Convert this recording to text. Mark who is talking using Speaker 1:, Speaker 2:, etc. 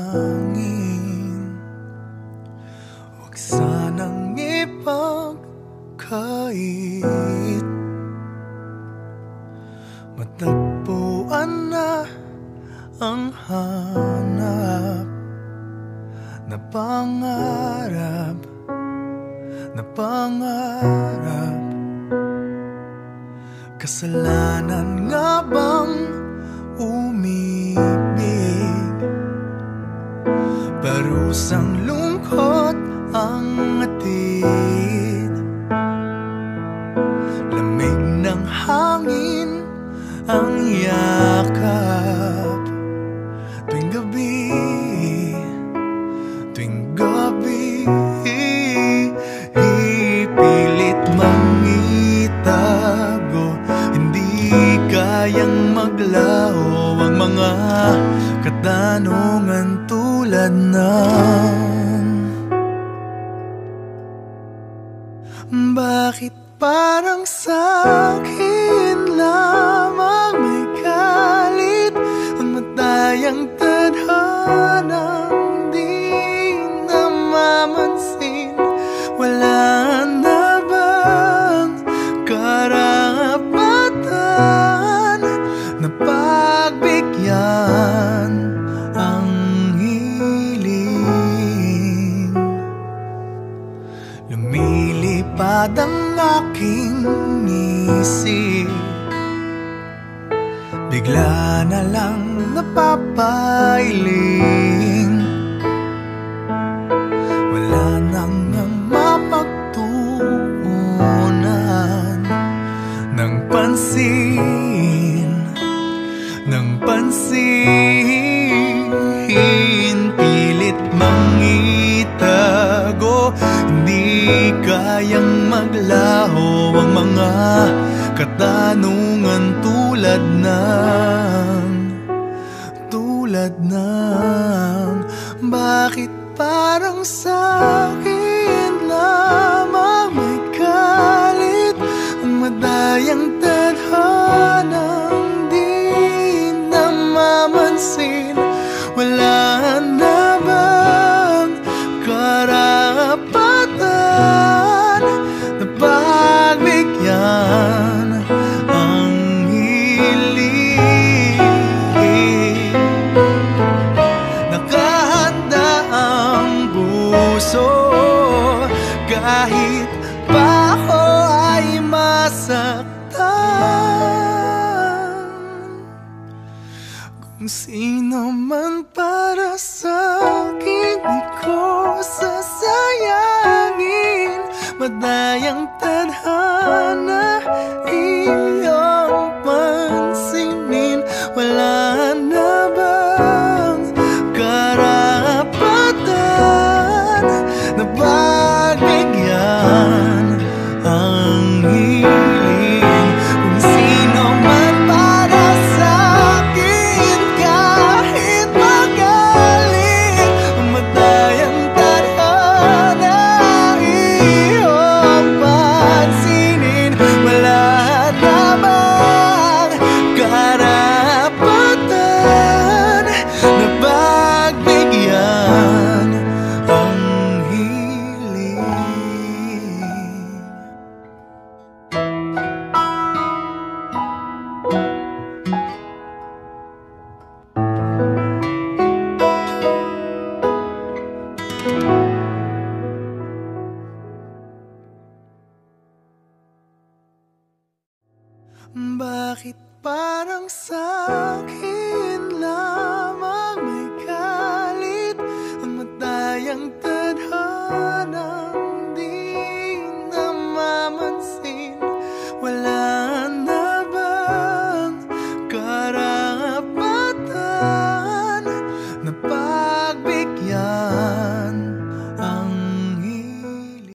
Speaker 1: hangin. Huwag sanang ipagkait, matagpuan na ang hanap na pangarap, na pangarap. Kasalanan nga bang umibig? Parusang lungkot ang atid, lamig ng hangin ang yakap. Tuwing gabi, tuwing gabi, ipilit mangitago, hindi kayang maglaho ang mga katanungan tulad ng bakit parang sa'kin lamang may galit ang matayang tadhanang di namamansin? Wala na bang karapatan na pagbigyan ang hiling? Lumilipad ang aking isip, bigla na lang napapailing. Wala nang mapagtuunan ng pansin, ng pansin. Pilit mangitago, hindi kayang maglaho ang mga katanungan tulad ng bakit parang sa'kin lamang may galit ang madayang tadhanang di namamansin? Wala na bang karapatan na pagbigyan ang hiling? Nakahanda ang puso kahit pa ako ay masaktan. Kung sino man para sa'kin, di ko sasayangin. Madayang tadhana iyong pansinin. Wala na bang karapatan na pagbigyan ang hiling? Kung sino man para sa'kin, kahit magaling, madayang tadhana iyong pansinin. Wala na bang karapatan na pagbigyan ang hiling? Bakit parang sa'kin lamang may galit ang matayang tadhana